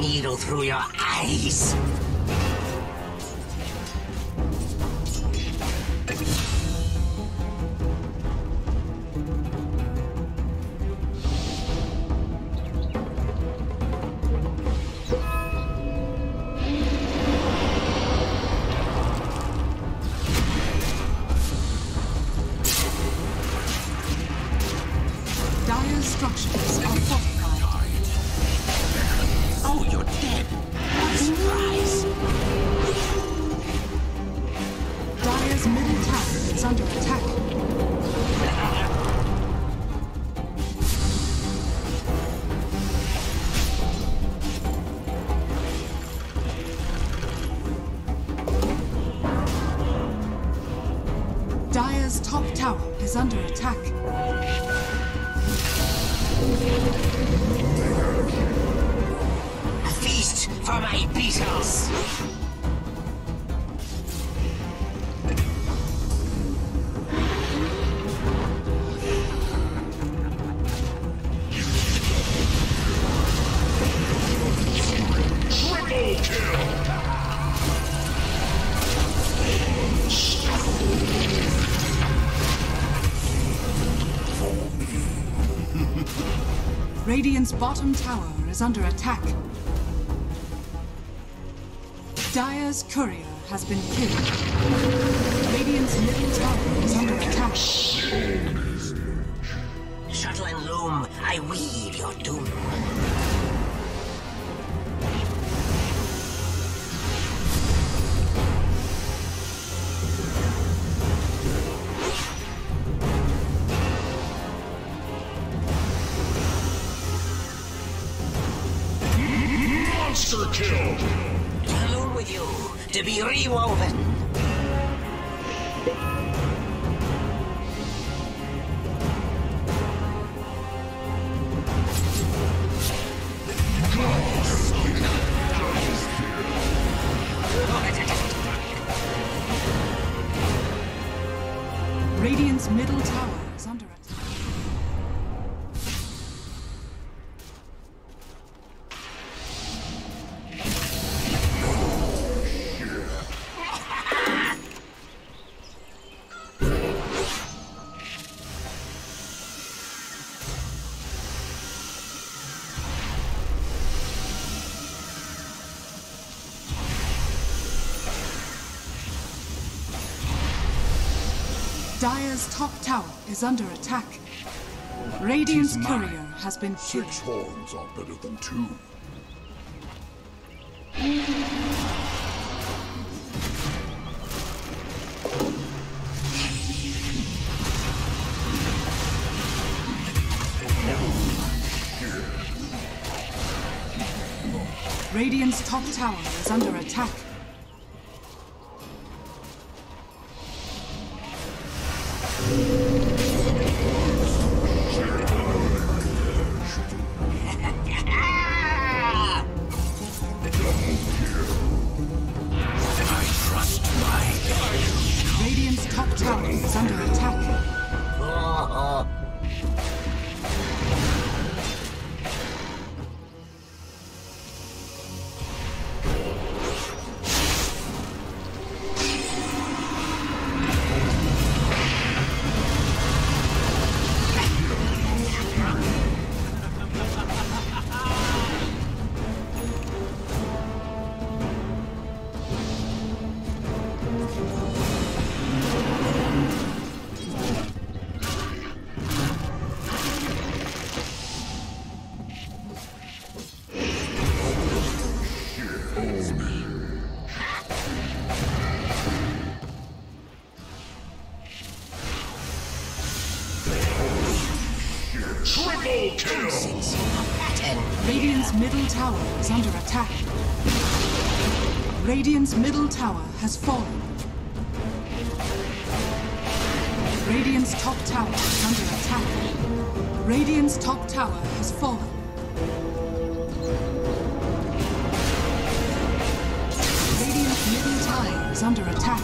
needle through your eyes. Dire's structures are fortified. Oh, you're dead. What a surprise. Dire's middle tower is under attack. Dire's top tower is under attack. A feast for my beetles. Triple kill! Radiant's bottom tower is under attack. Dire's courier has been killed. Radiant's middle tower is under attack. Shuttle and loom, I weave your doom. Monster kill! To loom with you, to be rewoven. Radiant's middle tower is under attack. Dire's top tower is under attack. Radiant's courier has been killed. 6 horns are better than 2. Radiant's top tower is under attack. I trust my Radiant's top tower is under attack. triple kill! Radiant's middle tower is under attack. Radiant's middle tower has fallen. Radiant's top tower is under attack. Radiant's top tower has fallen. Radiant's middle tower is under attack.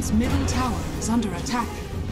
Radiant's middle tower is under attack.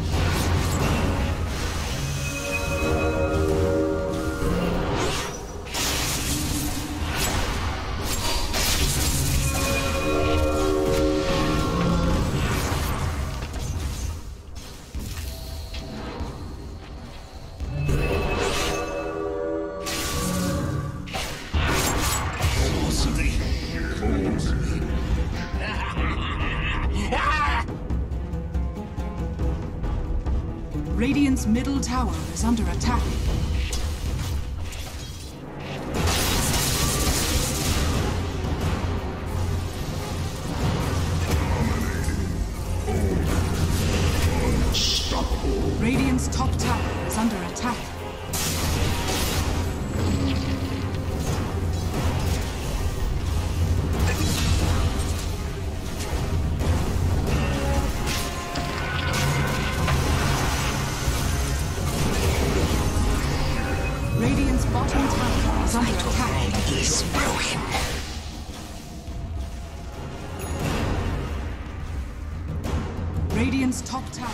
Radiant's middle tower is under attack. Radiant's top tower is under attack. Radiant's bottom tower is under attack. Is broken. Radiant's top tower.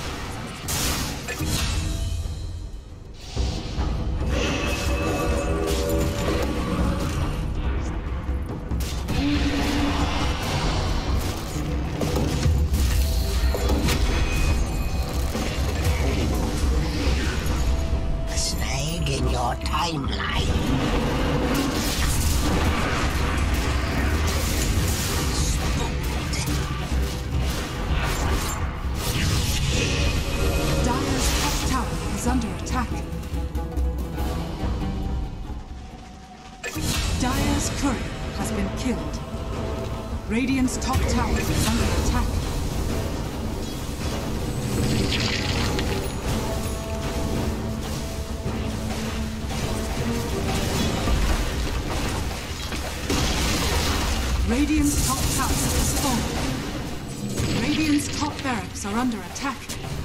Snag in your timeline. Dire's top tower is under attack. Dire's courier has been killed. Radiant's top tower is under attack. Radiant's top tower has fallen. Radiant's top barracks are under attack.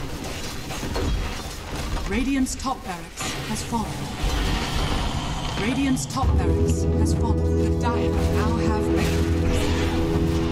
Radiant's top barracks has fallen. Radiant's top barracks has fallen. The Dire now have victory.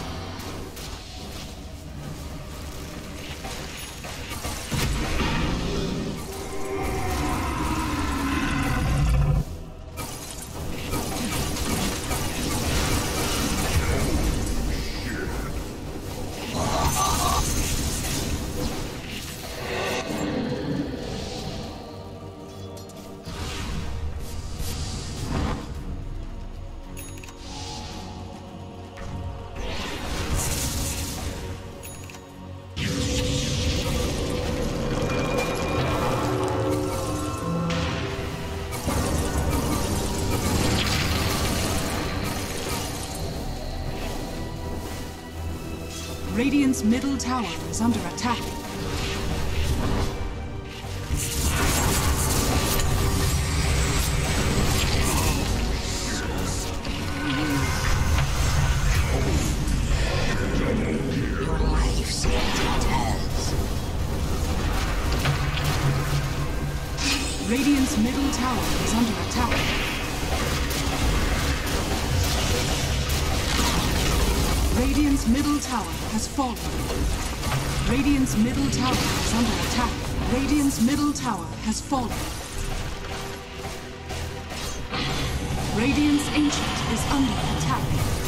Radiant's middle tower is under attack. Your life's matters. Radiant's middle tower is under attack. Radiant's middle tower has fallen. Radiant's middle tower is under attack. Radiant's middle tower has fallen. Radiant's ancient is under attack.